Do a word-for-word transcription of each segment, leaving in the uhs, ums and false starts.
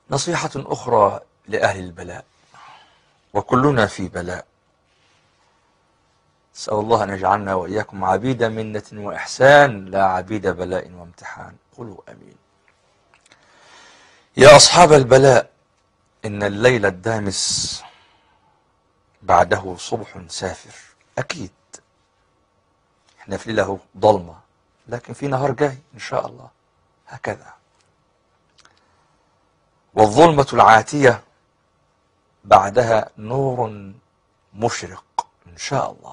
نصيحة أخرى لأهل البلاء، وكلنا في بلاء. أسأل الله أن يجعلنا وإياكم عبيد منة وإحسان، لا عبيد بلاء وامتحان. قولوا أمين. يا أصحاب البلاء، إن الليل الدامس بعده صبح سافر. أكيد إحنا في ليلة ضلمة، لكن في نهار جاي إن شاء الله. هكذا. والظلمة العاتية بعدها نور مشرق إن شاء الله.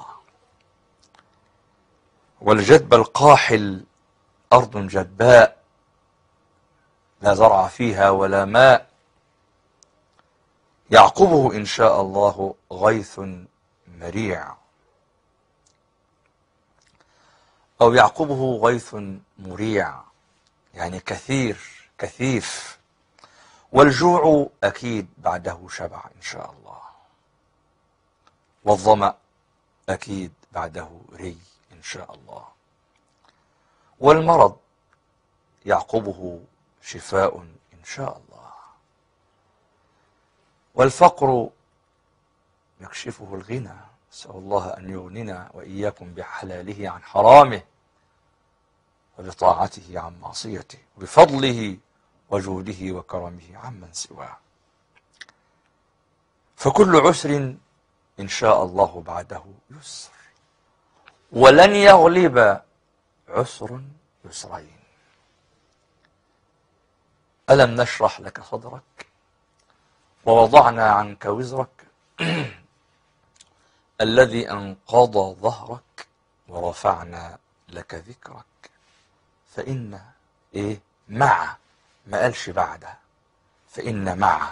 والجدب القاحل أرض جدباء لا زرع فيها ولا ماء، يعقبه إن شاء الله غيث مريع، أو يعقبه غيث مريع، يعني كثير كثيف. والجوع أكيد بعده شبع إن شاء الله، والظمأ أكيد بعده ري إن شاء الله، والمرض يعقبه شفاء إن شاء الله، والفقر يكشفه الغنى. نسأل الله أن يغننا وإياكم بحلاله عن حرامه، وبطاعته عن معصيته، وبفضله وجوده وكرمه عمن سواه. فكل عسر إن شاء الله بعده يسر، ولن يغلب عسر يسرين. ألم نشرح لك صدرك ووضعنا عنك وزرك الذي أنقض ظهرك، ورفعنا لك ذكرك. فإن إيه مع، ما قالش بعدها، فإن مع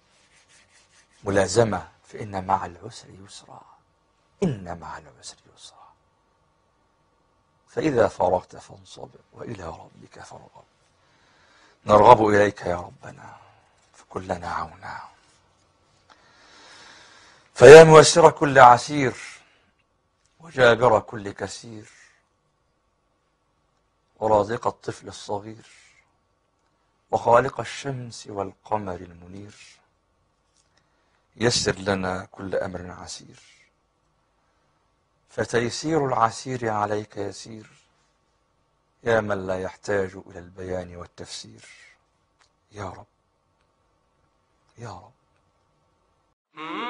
ملازمة، فإن مع العسر يسرا، إن مع العسر يسرا. فإذا فرغت فانصب وإلى ربك فارغب. نرغب إليك يا ربنا فكن لنا عونا. فيا ميسر كل عسير، وجابر كل كسير، ورازق الطفل الصغير، وخالق الشمس والقمر المنير، يسر لنا كل أمر عسير، فتيسير العسير عليك يسير، يا من لا يحتاج إلى البيان والتفسير. يا رب يا رب.